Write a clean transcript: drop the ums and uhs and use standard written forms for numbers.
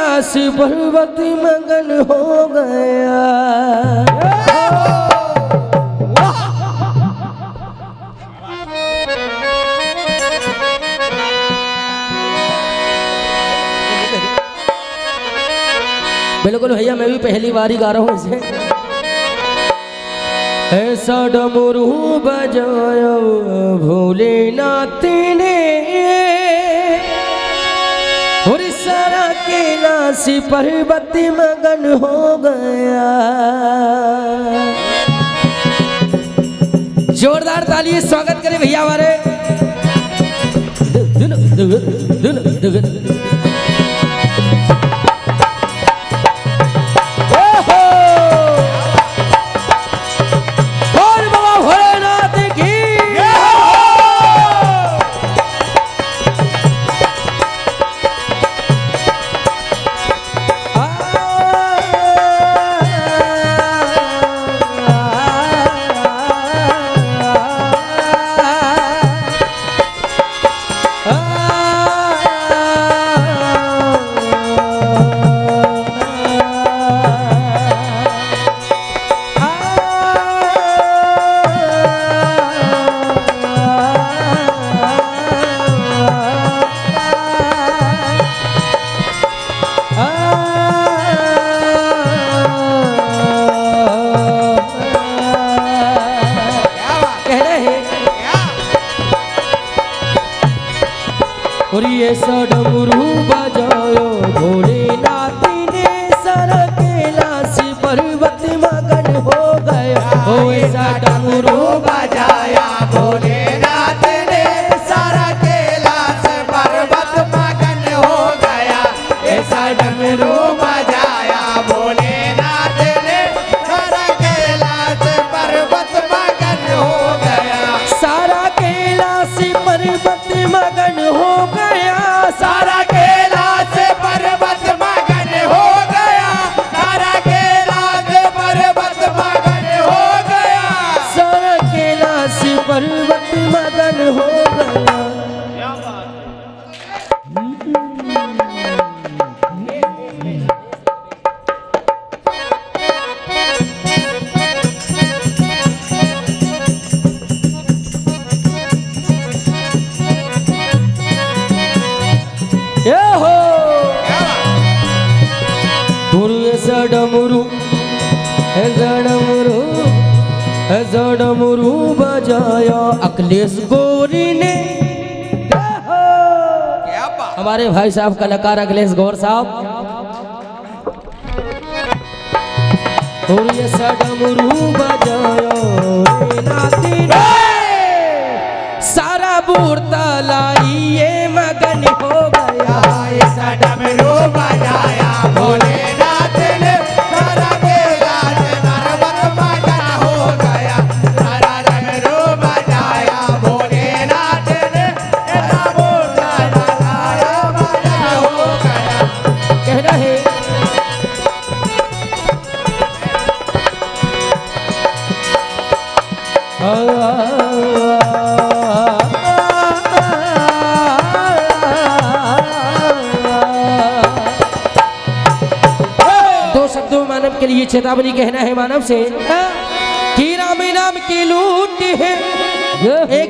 कैलाश पर्वत मगन हो गया। बिल्कुल भैया, मैं भी पहली बार ही गा रहा हूँ इसे। ऐसा डमरू बजाया भोलेनाथ ने, और सारा कैलाश पर्वत मगन हो गया। जोरदार ताली स्वागत करें भैया हमारे। और ये सा डमरू बजायो भोलेनाथ ने, सारा कैलाश पर्वत मगन हो गया। ओ ऐसा डमरू बजाया भोलेनाथ ने, सारा कैलाश पर्वत मगन हो गया। ऐसा डमरू बजाया भोलेनाथ ने, सारा कैलाश पर्वत मगन हो गया। सारा कैलाश पर्वत मगन हो गया। सारा कैलाश पर्वत मगन हो गया। सारा कैलाश पर्वत मगन हो गया। सारा कैलाश पर्वत मगन हो गया। ऐसा डमरू बजाया अखिलेश गोरी ने। हमारे भाई साहब कलाकार अखिलेश गौर साहब। और ये डमरू बजाया नाती ने, सारा बूढ़ता लाइए मगन हो गया। ऐसा डमरू बजाया भोलेनाथ ने, सारा कैलाश पर्वत मगन हो गया। सारा डमरू बजाया भोलेनाथ ने, ऐसा बूढ़ा लाया मगन हो गया। कह रहे दो शब्दों मानव के लिए चेतावनी कहना है मानव से कि राम नाम की लूट है।